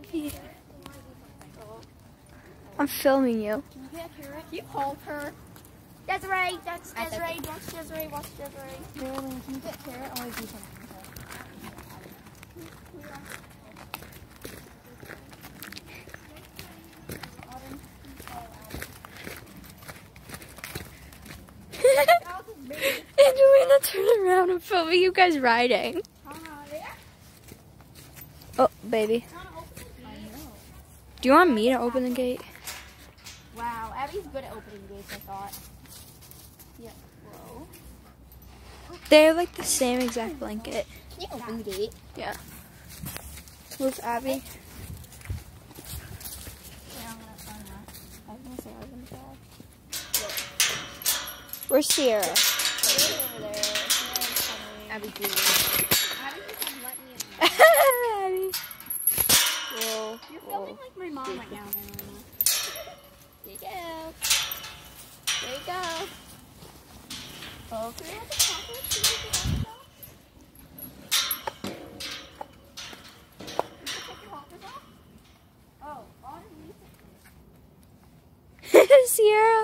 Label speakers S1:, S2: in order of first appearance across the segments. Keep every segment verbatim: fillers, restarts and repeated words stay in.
S1: Abby. I'm filming you.
S2: Can you get her? Can you hold her? Desiree, that's Desiree. Watch Desiree. Watch Desiree. Marilyn, can you get Carrot? I want to do something.
S1: Angelina, turn around and film you guys riding. Oh, baby. Do you want me to open the gate?
S2: Wow, Abby's good at opening gates, I thought. Yeah, whoa.
S1: They're like the same exact blanket.
S2: Can you open the gate?
S1: Yeah. With Abby.
S2: Yeah, I'm gonna, I'm gonna, I was gonna say I was gonna try.
S1: Where's Sierra?
S2: Over there. Abby, do it. Abby just let me in.
S1: Abby. Whoa.
S2: You're
S1: Whoa.
S2: filming like my mom right now, Marilyn. There you go. There you go. Oh, can we have the chocolate? Can we have the chocolate? You can take your hoppers off? Oh, on me.
S1: Sierra.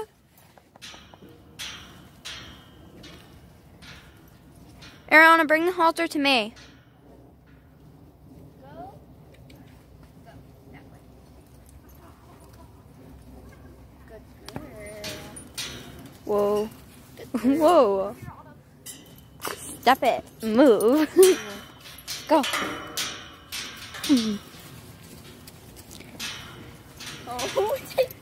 S1: Ariana, bring the halter to me.
S2: Go. Go. That way. Good girl.
S1: Whoa. Whoa. Stop it. Move. Go.
S2: Oh,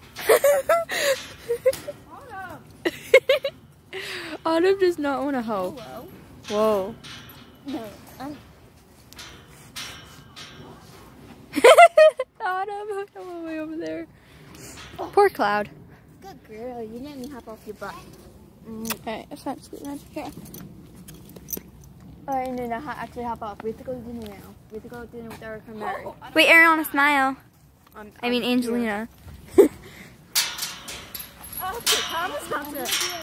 S1: Autumn does not want to hoe.
S2: hello.
S1: Whoa.
S2: No, I'm.
S1: Autumn, hooked all the way over there. Poor Cloud.
S2: Good girl. You let me hop off your butt.
S1: Mm, Alright, that's not sweet enough. Here.
S2: Alright, no, no, actually hop off. We have to go to dinner now. We have to go to dinner with Eric and Mary.
S1: Wait, Ariana, smile.
S2: I'm,
S1: I mean,
S2: I'm
S1: Angelina.
S2: Okay, Thomas,